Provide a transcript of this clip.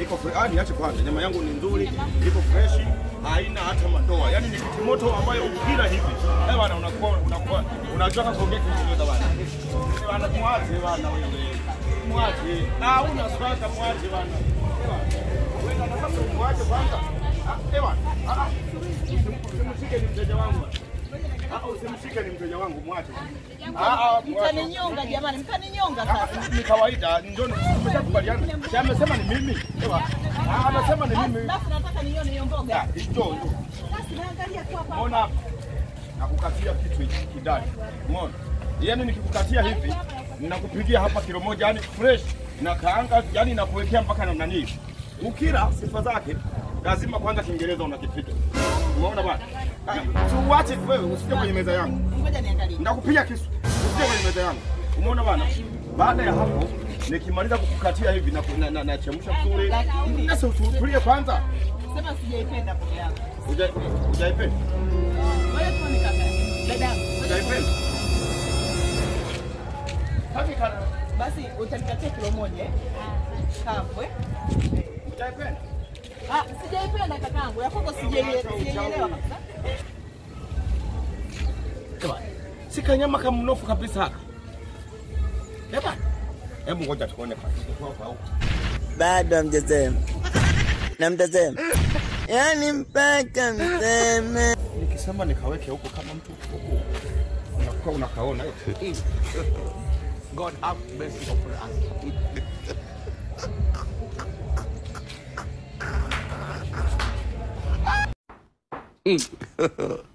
iko fresh, niache kwanza. Nyama yangu ni nzuri, iko fresh, haina hata madoa. Yaani ni kitimoto ambayo ukila hivi. Bwana unakuwa unataka kuongea kitu bwana. Bwana mwache bwana wewe. Mwache. Una swaka mwache bwana. Wewe na sasa mwache kwanza. Bwana. Usimshike ni mteja wangu. Usimshike ni mteja wangu, mwache. Mtaninyonga jamani, mtaninyonga sasa. Ni kawaida, ndio tumeshakubaliana. Amesema ni mimi. Amesema ni mimi. Basi nataka nione hiyo mboga. Njoo. Basi naangalia tu hapa. Umeona? Nakukatia kitu hiki kidani. Umeona? Yaani nikikukatia hivi, ninakupigia hapa kilo moja yani fresh na kaanga, yani nakuwekea mpaka na nani. Ukila sifa zake lazima kwanza Kiingereza unakipiga. Umeona bwana? Uache wewe usije kwenye meza yangu. Ngoja niangalie. Ndakupiga kisu. Usije kwenye meza yangu. Umeona bwana? Baada ya hapo nikimaliza kukukatia hivi na chemsha vizuri. Sasa utulie kwanza. Sema sijaipenda mboga yako. Hujaipenda? Wewe tu ni kaka. Dadangu. Hujaipenda? Hakika basi utanikatia kilo moja kavu hujaipenda? Sijaipenda kakangu. Ya kwako sijaielewa kabisa. Si kanyama kama mnofu kabisa haka. Yaba. Hebu ngoja tuone kwa. Bado hamjasema. Na mtasema. Yaani mpaka mseme. Nikisema nikaweke huko kama mtu huko. Unakuwa unakaona hiyo. God have mercy upon us.